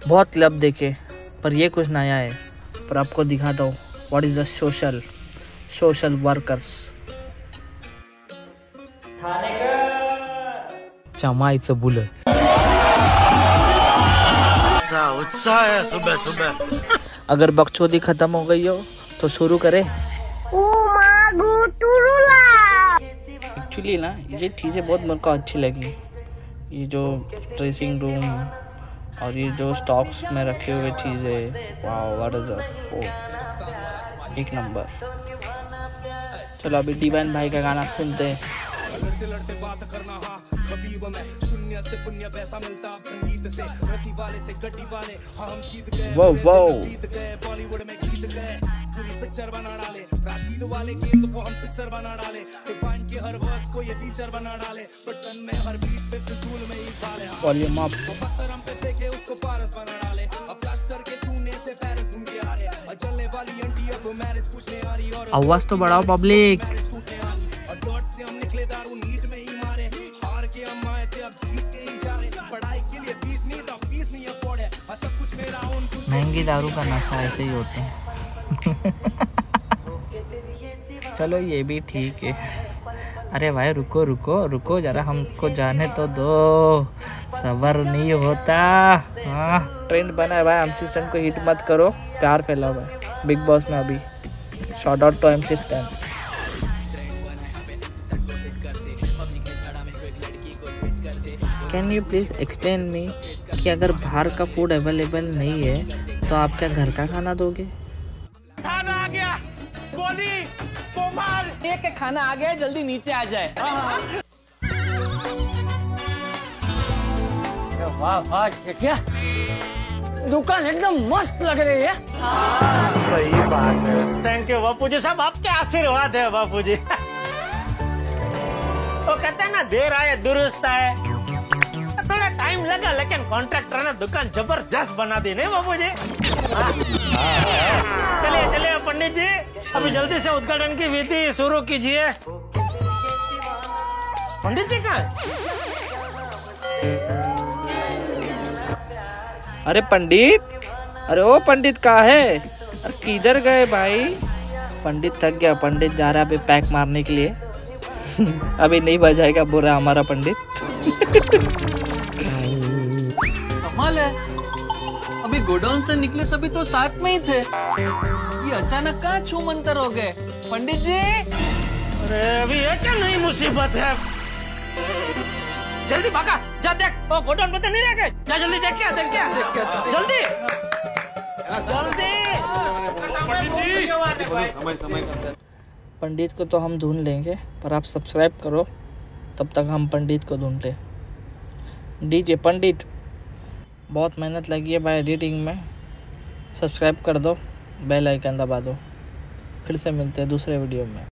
बहुत क्लब देखे पर ये कुछ नया है। पर आपको दिखाता हूँ what is the social workers. चमाईचं बुल उत्साह है सुबह सुबह। अगर बकचोदी खत्म हो गई हो तो शुरू करें। एक्चुअली ना ये चीज़ें बहुत मेरे को अच्छी लगी, ये जो ड्रेसिंग रूम और ये जो स्टॉक्स में रखे हुए चीज़ें, वाओ व्हाट इज दैट, एक नंबर। चलो अभी डिवाइन भाई का गाना सुनते हैं। वो पिक्चर बना डाले राशिद वाले गेम को हम सिक्सर बना डाले, डिवाइन के हर वर्स को ये फीचर बना डाले, बटन में हर बीट पे फिजूल में ही साले वॉल्यूम अप पत्थर हम पे देखे उसको पारस बना डाले, अब प्लास्टर के चूने से पैर घूम के आ रहे, जलने वाली आंटी अब मैरिज पूछने आ रही और आवाज तो बढ़ाओ पब्लिक। और डॉट से हम निकले दारू नीट में ही मारे, हार के हम आए थे अब जीत के ही जा रहे, पढ़ाई के लिए फीस नहीं था फीस नहीं अफोर्ड है, सब कुछ मेरा ओन। महंगी दारू का नशा ऐसे ही होते हैं। चलो ये भी ठीक है। अरे भाई रुको रुको रुको जरा, हमको जाने तो दो, सबर नहीं होता। हाँ ट्रेंड बना है भाई, एमसी स्टैन को हिट मत करो, प्यार फैलाओ भाई बिग बॉस में। अभी shout out to MC Stan. Can you please explain me कि अगर बाहर का फूड अवेलेबल नहीं है तो आप क्या घर का खाना दोगे? खाना आ गया, गोली कोमार एक खाना आ गया, जल्दी नीचे आ जाए। वाह वाह क्या दुकान एकदम मस्त लग रही है। सही बात है। थैंक यू बापू जी, सब आपके आशीर्वाद है बापू जी। वो कहते हैं ना देर आए दुरुस्त आए, थोड़ा टाइम लगा लेकिन कॉन्ट्रैक्टर ने दुकान जबरदस्त बना दी नहीं बापू जी। चलिए चलिए पंडित जी, अभी जल्दी से उद्घाटन की विधि शुरू कीजिए। पंडित जी कहाँ? अरे पंडित, अरे ओ पंडित कहाँ है? अरे किधर गए भाई? पंडित थक गया, पंडित जा रहा है अभी पैक मारने के लिए। अभी नहीं बजाएगा बुरा हमारा पंडित। कमाल है, अभी गोडाउन से निकले तभी तो साथ में ही थे, ये अचानक कहाँ छू मंतर हो गए? पंडित जी अरे अभी ये क्या नई मुसीबत है? जल्दी भागा, जा देख वो गोडाउन पता नहीं रह गए, जा जल्दी देख क्या जल्दी जल्दी। पंडित को तो हम ढूंढ लेंगे, पर आप सब्सक्राइब करो, तब तक हम पंडित को ढूंढते। डीजे पंडित बहुत मेहनत लगी है भाई एडिटिंग में, सब्सक्राइब कर दो, बेल आइकन दबा दो। फिर से मिलते हैं दूसरे वीडियो में।